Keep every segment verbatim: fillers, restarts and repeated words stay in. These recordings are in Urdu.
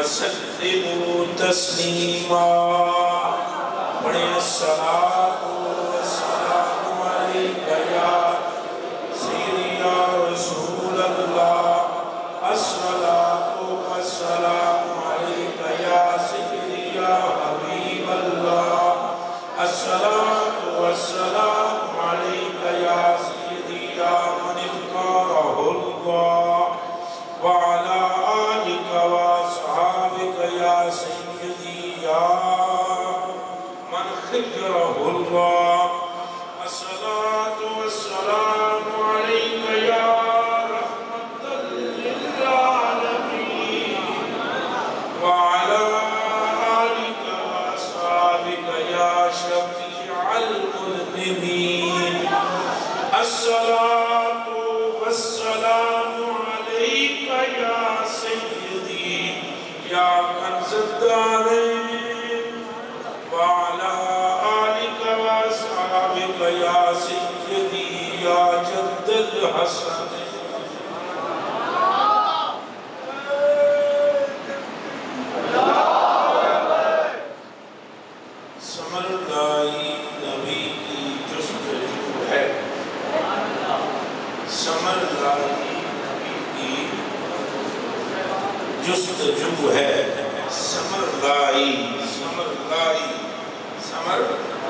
وسلموا تسلیما پڑھیں الصلاۃ والسلام علیک یا سیدی یا رسول اللہ الصلاۃ والسلام علیک یا سیدی یا حبیب اللہ الصلاۃ والسلام علیک یا سیدی یا من اختارہ اللہ وعلا آلک واصحابک یا سیدی یا من خجرہ اللہ الصلاة والسلام علیک یا رحمت للعالمین وعلا آلک واصحابک یا شفیع المذنبین الصلاة والسلام علیک یا سیدی یا کنز الدارین وعلا آلک واصحابک یا سیدی یا جد الحسن سمردائی نبی کی جستجو ہے سمردائی نبی کی جستجو ہے سمردائی سمردائی سمر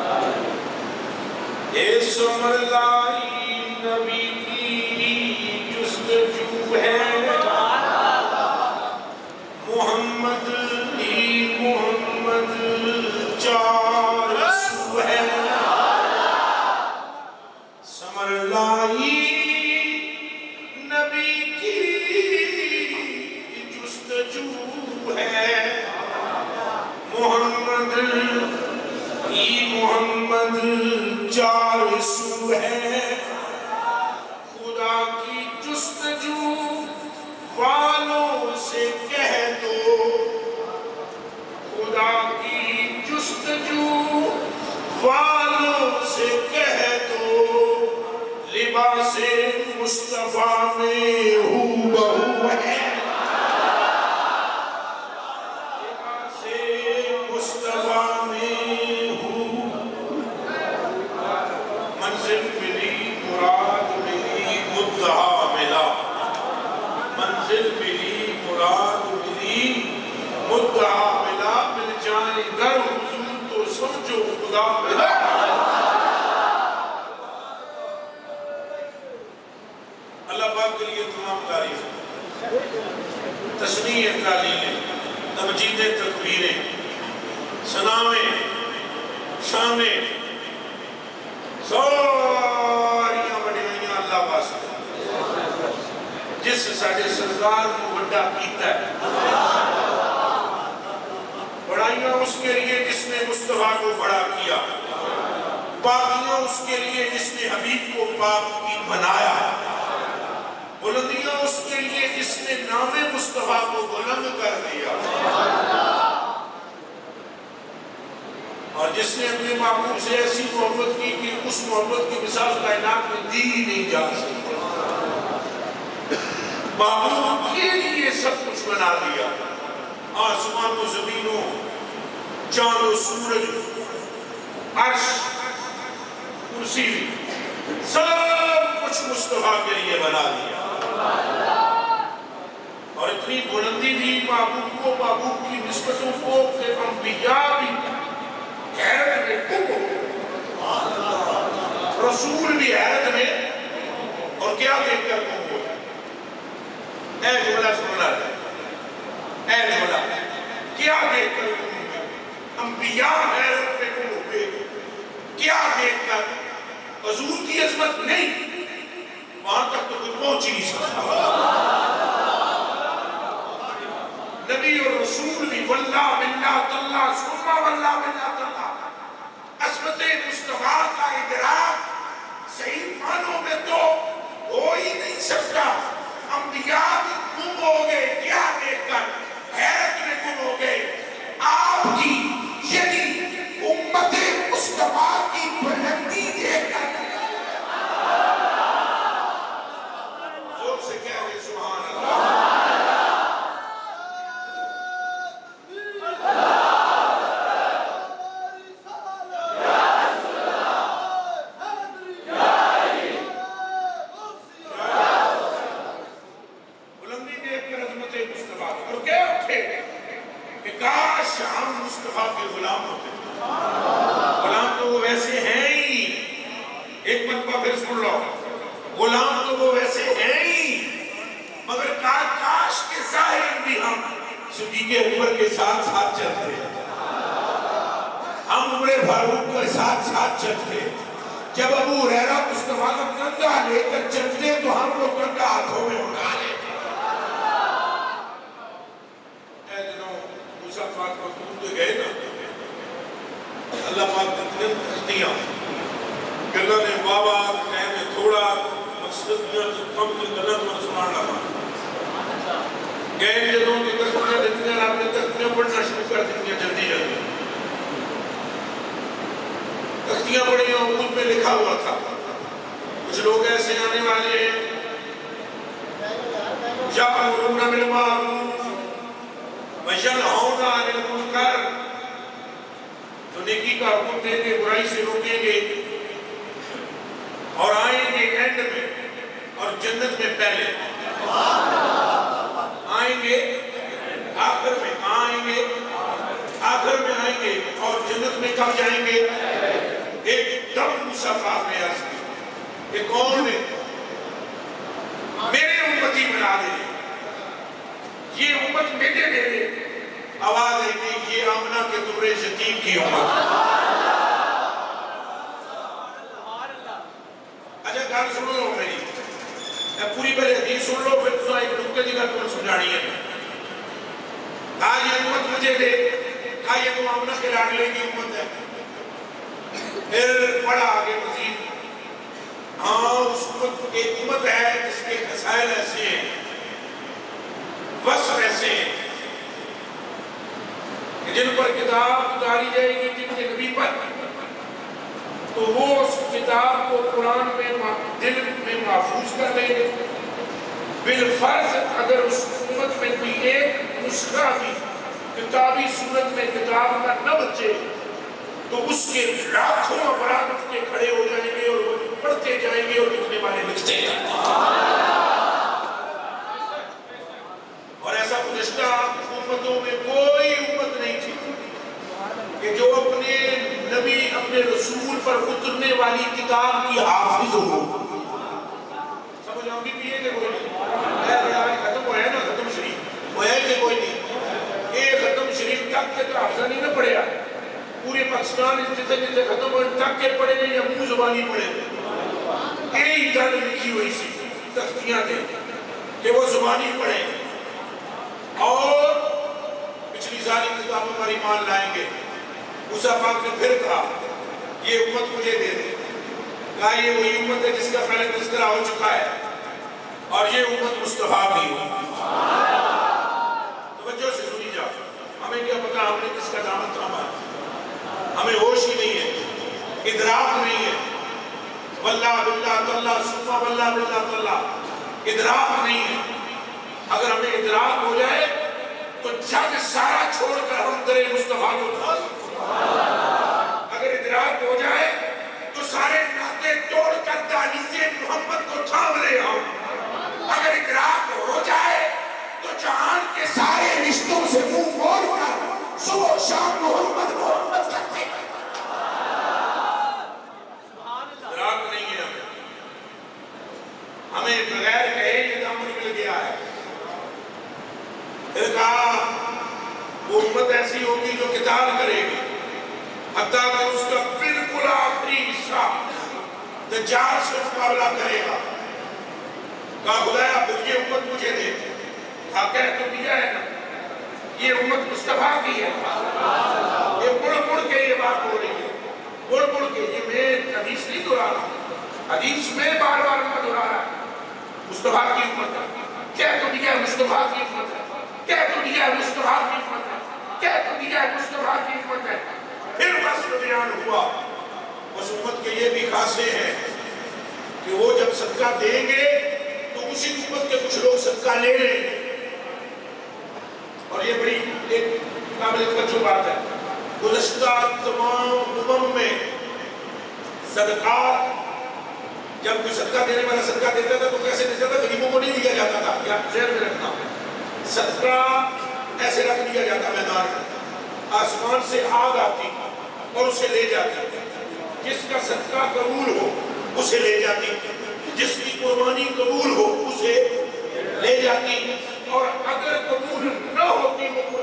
اے سمردائی نبی کی جستجو ہے محمد ہی محمد چار سو ہے سمردائی نبی کی جستجو ہے محمد ہی محمد چار سو ہے خدا کی جستجو والوں سے کہہ دو خدا کی جستجو والوں سے کہہ دو لباس مصطفیٰ میں ہو بہو ہے لباس مصطفیٰ میں ہو منزل ملی مراد ملی مدعا ملا منزل ملی مراد ملی مدعا ملا مل جائیں در حضور تو سمجھو خدا ملا اللہ پاک کے لیے تمام تعریف تسمیح تعلیلیں تمجید تکبیریں سنامیں شامیں ساریاں بڑھائیاں اللہ واسطے جس ساڑھے سرکار کو بڑا کیتا ہے بڑھائیاں اس کے لیے جس نے مصطفیٰ کو بڑا کیا پاکیاں اس کے لیے جس نے حبیب کو پاک کی بنایا بلندیاں اس کے لیے جس نے نام مصطفیٰ کو بلند کر دیا اور جس نے اپنے محبوب سے ایسی محبت کی کہ اس محبت کی مثال کائنات میں دی نہیں جا سکتی محبوب کے لیے سب کچھ بنا دیا آسمان و زمینوں چاند و سورج عرش کرسی سب کچھ مصطفیٰ کے لیے بنا دیا اور اتنی بلندی دی محبوب کو محبوب کی نسبتوں کو کہ انبیاء بھی حیرت میں کم ہو رسول بھی حیرت میں اور کیا دیکھ کر کم ہو اے جملہ سننا ہے اے جملہ کیا دیکھ کر کم ہو انبیاء حیرت میں کم ہو کیا دیکھ کر حضور کی عظمت نہیں وہاں تک تو کوئی پہنچ ہی نہیں سکتا نبی اور رسول بھی واللہ باللہ تاللہ سنہ واللہ باللہ تاللہ عظمت مصطفیٰ کا ادراک صحیح معنوں میں تو ہو ہی نہیں سکتا انبیاء بھی گم ہو گئے کیا دیکھ کر حیرت میں گم ہو گئے آپ کی یعنی امت مصطفیٰ کی بلندی دیکھ کر زور سے کہہ رہے سبحان اللہ صدیق عمر کے ساتھ ساتھ چلتے، ہم عمر فاروق کے ساتھ ساتھ چلتے. جب ابو ہریرہ مصطفیٰ کا کنگا لے کر چلتے تو ہم کو کنگا ہاتھوں میں اٹھا لیتے. اے دنوں موسیٰ پاک مقبول تو گئے نا، اللہ پاک نے کشتیاں کہ اللہ نے بابا کہنے تھوڑا مقصد دیا تو کم کی غلط من سنان لگا. گئے جدوں کی کشتیاں دیتی ہیں، آپ نے کشتیاں پڑھنا شروع کر دیتی ہیں جلدی جلدی. کشتیاں پڑھی ہیں، اس میں لکھا ہوا تھا کچھ لوگ ایسے آنے والے ہیں یأمرون بالمعروف وینہون عن المنکر، جو نیکی کا حکم دیں گے برائی سے روکیں گے اور آئیں گے اینڈ میں اور جنت میں پہلے. آئیں گے آخر میں، آئیں گے آخر میں آئیں گے اور جنت میں کب جائیں گے؟ ایک دم موسیٰ پاک نے عرض کی کہ کون ہے میرے امتی بنا دے، یہ امت میرے دے دے. آواز ہے کہ یہ آمنہ کے در یتیم کی امت. اچھا گل سنو لو میری، میں پوری پہلے حدیث سن لو پھر تو ایک نکتے دی گل تمہیں سمجھانی ہے. آج یہ امت مجھے دے، کہا یہ تو آمنہ کے لاڈلے کی امت ہے. پھر پڑھا آگے مزید، ہاں اس امت ایک امت ہے جس کے خسائل ایسے ہیں، وصف ایسے ہیں کہ جن پر کتاب اتاری جائے گی جن کے نبی پر، تو وہ اس کتاب کو قرآن میں دل میں محفوظ کر لیں گے. بالفرض اگر اس امت میں کوئی ایک نسخہ بھی کتابی صورت میں کتاب کا نہ بچے تو اس کے لاکھوں افراد اٹھ کے کھڑے ہو جائیں گے اور وہ پڑھتے جائیں گے اور لکھنے والے لکھتے جائیں گے. اور ایسا گزشتہ امتوں میں کوئی امت نہیں تھی کہ جو اپنے نبی اپنے رسول پر اترنے والی کتاب کی حافظ ہو. سمجھ آؤں گی بھی یہ کہ کوئی نہیں ختم ہوا ہے نا، ختم شریف وہ ہے کہ کوئی نہیں. یہ ختم شریف تک کے تو حافظہ نہیں نہ پڑھیا، پورے پاکستان جتنے جتنے ختم ہوئے تک کے پڑھے گئے یا منہ زبانی پڑھے گئے. یہی جان لکھی ہوئی سی تختیاں تھے کہ وہ زبانی پڑھیں اور پچھلی ساری کتابوں پر ایمان لائیں گے. موسیٰ پاک نے پھر کہا یہ امت مجھے دے دے. کہا یہ وہی امت ہے جس کا پہلے تذکرہ ہو چکا ہے اور یہ امت مصطفیٰ کی ہے. توجہ سے سنی جا، ہمیں کیا پتا ہم نے کس کا دامن تھاما ہے، ہمیں ہوش ہی نہیں ہے، ادراک نہیں ہے. واللہ باللہ تاللہ ثم واللہ باللہ تاللہ ادراک نہیں ہے. اگر ہمیں ادراک ہو جائے تو جگ سارا چھوڑ کر ہم درے مصطفیٰ کو تھا. اگر ادراک ہو جائے تو سارے ناطے توڑ کر دہلیز محمد کو تھام لے ہم. اگر ادراک ہو جائے تو جہان کے سارے رشتوں سے منہ موڑ کر صبح و شام محمد محمد کرتے. ادراک نہیں ہے ہمیں ہمیں بغیر کہے یہ دامن مل گیا ہے. پھر کہا وہ امت ایسی ہوگی جو قتال کرے گی حتیٰ کہ اس کا بالکل آخری حصہ دجال سے مقابلہ کرے گا. کہا خدایا پھر یہ امت مجھے دے. کہا کہہ تو دیا ہے نا، یہ امت مصطفیٰ کی ہے. یہ مڑ مڑ کے یہ بات ہو رہی ہے، مڑ مڑ کے. یہ میں حدیث نہیں دہرا رہا، حدیث میں بار بار میں دہرا رہا ہے. مصطفیٰ کی امت ہے، کہہ تو دیا ہے مصطفیٰ کی امت ہے، کہہ تو دیا ہے مصطفیٰ کی امت ہے، کہہ تو دیا ہے مصطفیٰ کی امت ہے. پھر وصف بیان ہوا. اس امت کے یہ بھی خاصے ہیں کہ وہ جب صدقہ دیں گے تو اسی امت کے کچھ لوگ صدقہ لے لیں گے. اور یہ بڑی ایک قابل توجہ بات ہے. گزشتہ تمام امم میں صدقات جب کوئی صدقہ دینے والا صدقہ دیتا تھا تو کیسے دیتا تھا؟ غریبوں کو نہیں دیا جاتا تھا. کیا ذہن میں رکھنا، صدقہ ایسے رکھ دیا جاتا میدان میں، آسمان سے آگ آتی اور اسے لے جاتی. جس کا صدقہ قبول ہو اسے لے جاتی، جس کی قربانی قبول ہو اسے لے جاتی، اور اگر قبول نہ ہوتی وہ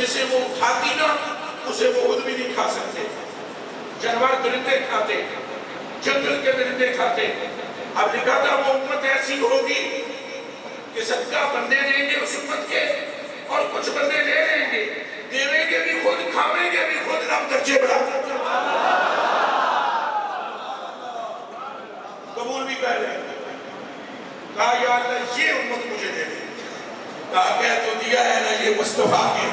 جسے وہ کھاتی نا اسے وہ خود بھی نہیں کھا سکتے. جانور درندے کھاتے, جنگل کے درندے کھاتے. اب لکھا تھا وہ امت ایسی ہوگی کہ صدقہ بندے دیں گے اس امت کے, اور کچھ بندے لے لیں گے, دیویں گے بھی خود, کھاویں گے بھی خود, رب درجے بڑھا قبول بھی کر لیں. کہا یا اللہ یہ امت مجھے دے دے. کہا کہہ تو دیا ہے نا یہ مصطفیٰ کے.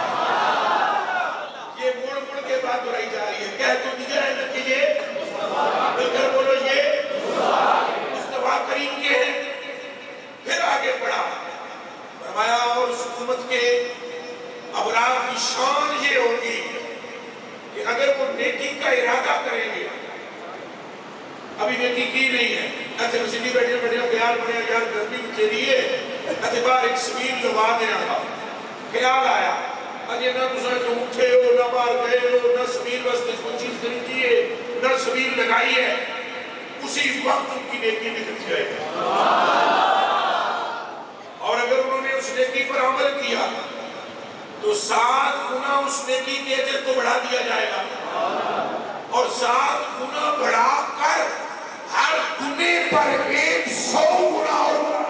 یہ مڑ مڑ کے بات دہرائی جا رہی ہے. کہہ تو دیا ہے نا کہ یہ مل کر بولو یہ مصطفیٰ کریم کے ہیں. پھر آگے بڑھا فرمایا اور اس امت کے ابرار کی شان یہ ہوگی کہ اگر وہ نیکی کا ارادہ کریں گے, ابھی نیکی کی نہیں ہے, ایسے مسیحی بیٹھے بیٹھے خیال بڑھے یار گرمی کے لیے ایسے بار ایک سبیل لگا دینا تھا. خیال آیا اجے نہ تساں جو اٹھے ہو, نہ باہر گئے ہو, نہ سبیل واسطے کوئی چیز خریدی ہے, نہ سبیل لگائی ہے, اسی وقت ان کی نیکی نکل جائے گی. اور اگر انہوں نے اس نیکی پر عمل کیا تو سات گنا اس نیکی کے اجر کو بڑھا دیا جائے گا, اور سات گنا بڑھا کر ہر گنے پر ایک سو گنا ہوگا.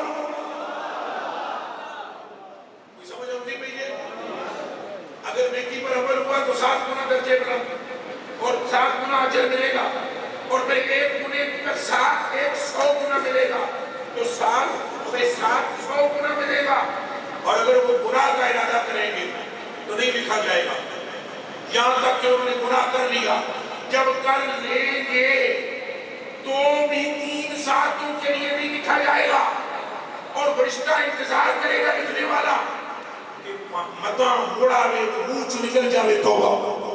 کوئی سمجھ آتی پہ یہ؟ اگر نیکی پر عمل ہوا تو سات گنا درجے بڑھا اور سات گنا اجر ملے گا, اور پھر ایک گنے پر سات ایک سو گنا ملے گا, تو سات پہ سات سو گنا ملے گا. اور اگر وہ گناہ کا ارادہ کریں گے تو نہیں لکھا جائے گا, یہاں تک کہ انہوں نے گناہ کر لیا. جب کر لیں گے تو بھی تین ساتوں کے لیے نہیں لکھا جائے گا, اور فرشتہ انتظار کرے گا لکھنے والا کہ متاں مڑا وے تو منہ چ نکل جاوے توبہ.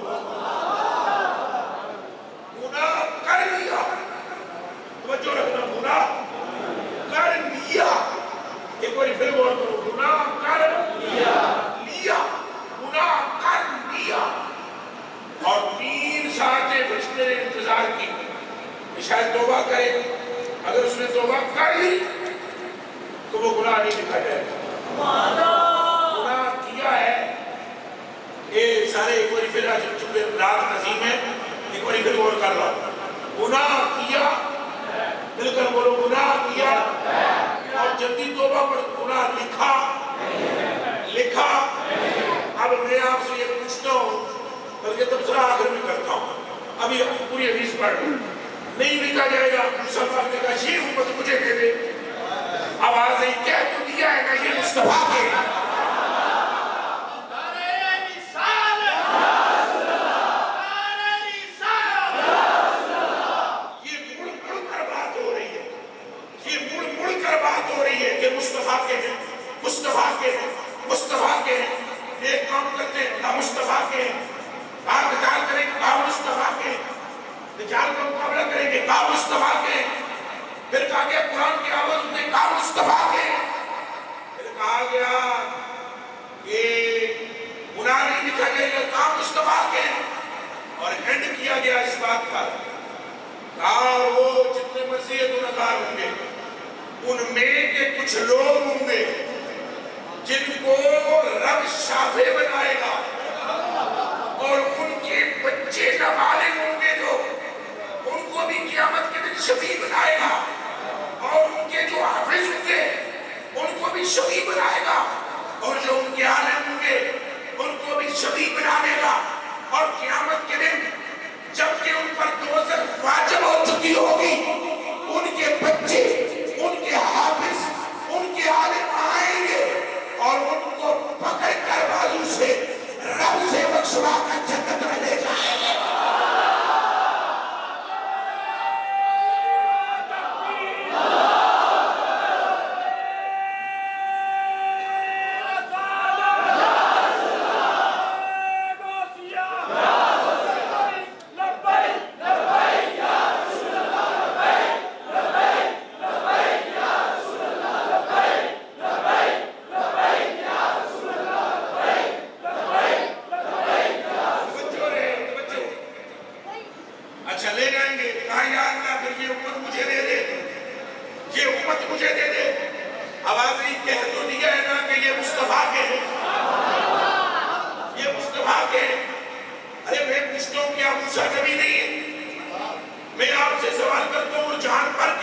گناہ کر لیا, توجہ رکھنا, گناہ کر لیا. ایک بار پھر غور کرو, گناہ کر لیا لیا گناہ کر لیا. اور تین ساعتیں فرشتے نے انتظار کی کہ شاید توبہ کرے. اگر اس نے توبہ کر لی تو وہ گناہ نہیں لکھا جائے گا. گناہ کیا ہے یہ سارے ایک بار پھر چونکہ رات نظیم ہے, ایک بار پھر غور کر رہا. گناہ کیا, مل کر بولو گناہ کیا, اور جلدی توبہ پر گناہ لکھا لکھا. اب میں آپ سے یہ پوچھتا ہوں, بلکہ تبصرہ آخر میں کرتا ہوں, ابھی پوری حدیث پڑھ لوں. نہیں لکھا جائے گا. مسلمان نے کہا یہ امت مجھے دے دے. آواز نہیں, کہہ تو دیا ہے نا یہ مصطفیٰ کے. مصطفیٰ کے ہیں, مصطفیٰ کے ہیں, مصطفیٰ کے ہیں. ایک کام کرتے ہیں کہا مصطفیٰ کے ہیں, بات بچار کریں گے کہا مصطفیٰ کے ہیں, بچار کا مقابلہ کریں گے کہا مصطفیٰ کے ہیں. پھر کہا گیا قرآن کی آواز نے کہا مصطفیٰ کے ہیں. پھر کہا گیا کہ گناہ نہیں لکھا گیا کہا مصطفیٰ کے ہیں. اور اینڈ کیا گیا اس بات پر, کہا وہ جتنے مرضی گناہگار ہوں گے ان میں کے کچھ لوگ ہوں گے جن کو رب شافع بنائے گا, اور ان کے بچے نابالغ ہوں گے جو ان کو بھی قیامت کے دن شفیع بنائے گا, اور ان کے جو حافظ ہوں گے ان کو بھی شفیع بنائے گا, اور جو ان کے عالم ہوں گے ان کو بھی شفیع بنائے گا. اور قیامت کے دن جب کہ ان پر دوزخ واجب ہو چکی ہوگی, ان کے بچے, ان کے حافظ, ان کے عالم آئیں گے اور ان کو پکڑ کر بازو سے رب سے بخشوا کر جنت میں لے جائیں گے. بھاگ گئے. ارے میں پوچھتا ہوں کیا موسیٰ نبی نہیں ہے؟ میں آپ سے سوال کرتا ہوں جان پر